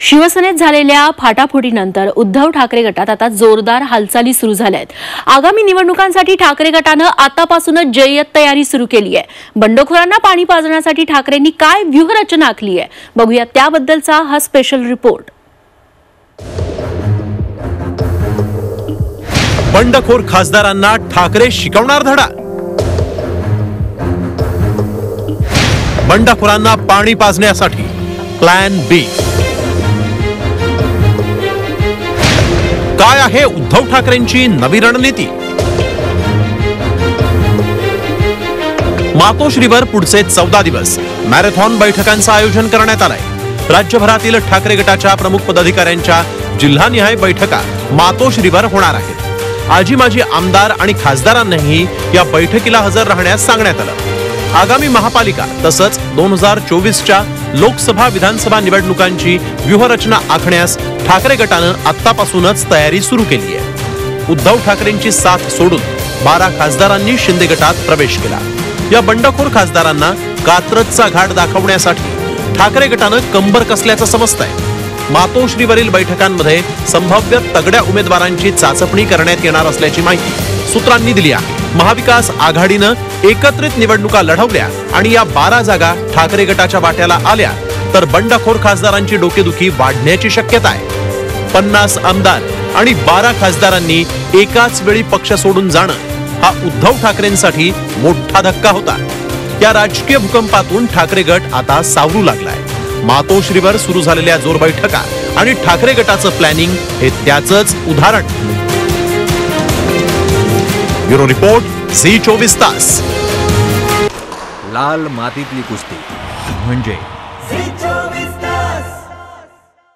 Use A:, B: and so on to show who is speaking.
A: शिवसेनेत झालेल्या फाटाफुटीनंतर उद्धव ठाकरे गटात आता जोरदार हालचाली सुरू झाल्या आहेत। आगामी निवडणुकांसाठी ठाकरे गटानं आतापासूनच जय्यत तयारी सुरू केली आहे। बंडखोरांना पाणी पाजण्यासाठी ठाकरेंनी काय व्यूहरचना आखली आहे, बघूया त्याबद्दलचा हा स्पेशल रिपोर्ट।
B: बंडखोर खासदारांना ठाकरे शिकवणार धडा। बंडखोरांना पाणी पाजण्यासाठी प्लॅन बी। काय आहे उद्धव ठाकरेंची नवी रणनीती? मातोश्रीवर पुढचे 14 दिवस मॅरेथॉन बैठकांचं आयोजन करण्यात आलंय। राज्यभरातील ठाकरे गटाच्या प्रमुख पदाधिकाऱ्यांच्या जिल्हानिहाय बैठका मातोश्रीवर होणार आहेत। आजी माजी आमदार आणि खासदारांनाही या बैठकीला हजर राहण्यास सांगण्यात आलं। आगामी महापालिका तसंच 2024च्या लोकसभा विधानसभा निवडणुकांची व्यूहरचना आखण्यास ठाकरे गटानं आतापासूनच तयारी सुरू केली आहे। उद्धव ठाकरेंची साथ सोडून 12 खासदारांनी शिंदे गटात प्रवेश केला। या बंडखोर खासदारांना कात्रजचा घाट दाखवण्यासाठी ठाकरे गटानं कंबर कसल्याचं समजतंय। मातोश्रीवरील बैठकांमध्ये संभाव्य तगड्या उमेदवारांची चाचपणी करण्यात येणार असल्याची माहिती सूत्रांनी दिली आहे। महाविकास आघाडीनं एकत्रित निवडणुका लढवल्या आणि या 12 जागा ठाकरे गटाच्या वाट्याला आल्या तर बंडखोर खासदारांची डोकेदुखी वाढण्याची शक्यता आहे। 50 आमदार आणि 12 खासदारांनी एकाच वेळी पक्ष सोडून जाणं हा उद्धव ठाकरेंसाठी मोठा धक्का होता। या राजकीय भूकंपातून ठाकरे गट आता सावरू लागलाय। मातोश्रीवर सुरू झालेल्या जोर बैठका आणि ठाकरे गटाचं प्लॅनिंग हे त्याचंच उदाहरण। ब्युरो रिपोर्ट, झी24 तास।
C: लाल मातीतली कुस्ती म्हणजे